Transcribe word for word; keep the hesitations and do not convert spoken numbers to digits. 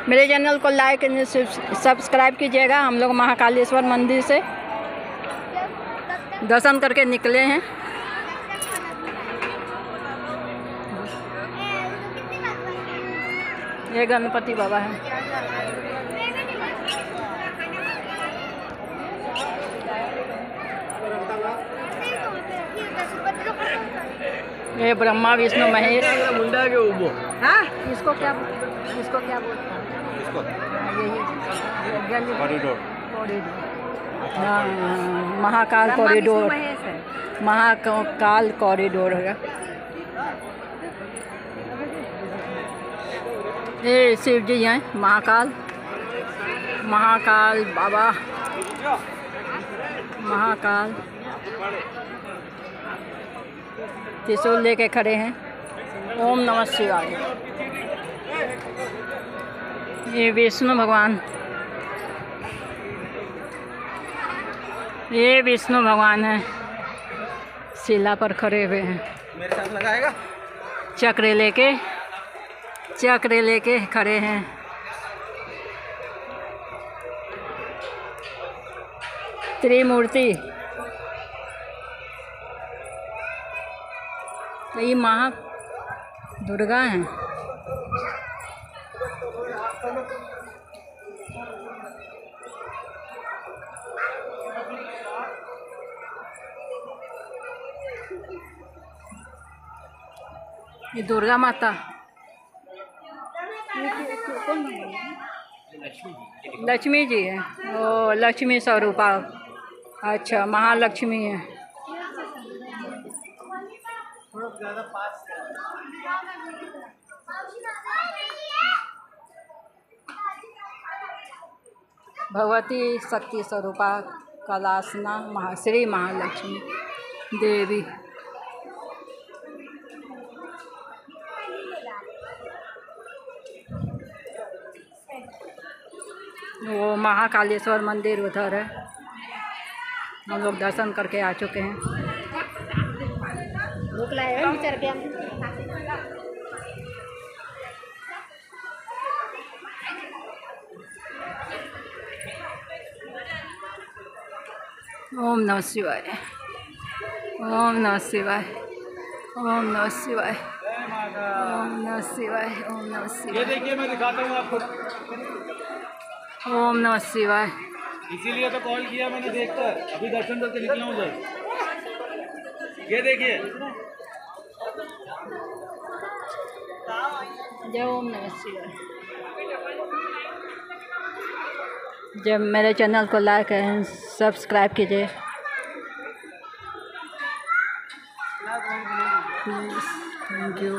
मेरे चैनल को लाइक सब्सक्राइब कीजिएगा। हम लोग महाकालेश्वर मंदिर से दर्शन करके निकले हैं। ये गणपति बाबा है। ये ब्रह्मा विष्णु महेश। मुंडा के ऊपर हाँ, इसको क्या इसको क्या बोलते हैं? इसको यही कॉरिडोर कॉरिडोर। हाँ, महाकाल कॉरिडोर, महाकाल कॉरिडोर है। ये शिव जी हैं, महाकाल महाकाल बाबा, महाकाल त्रिशूल लेके खड़े हैं। ओम नमः शिवाय। ये विष्णु भगवान, ये विष्णु भगवान है, शिला पर खड़े हुए हैं। मेरे साथ लगाएगा। चक्र लेके चक्र लेके खड़े हैं। त्रिमूर्ति, ये महा दुर्गा हैं। ये दुर्गा माता, लक्ष्मी जी है। ओ, लक्ष्मी स्वरूपा। अच्छा, महालक्ष्मी है। भगवती शक्ति स्वरूपा कलासना महा श्री महालक्ष्मी देवी। वो महाकालेश्वर मंदिर उधर है। हम लोग दर्शन करके आ चुके हैं। भूख लगा है चढ़ के हम। ओम नमः शिवाय, ओम नमः शिवाय, ओम नमः शिवाय, ओम नमः शिवाय, ओम नमः शिवाय। ये देखिए, मैं दिखाता हूँ आपको। ओम नमः शिवाय। इसीलिए तो कॉल किया मैंने, देखकर अभी दर्शन करके निकला हूँ उधर। ये देखिए, जय ओम नमः शिवाय। जब मेरे चैनल को लाइक एंड सब्सक्राइब कीजिए। Thank you.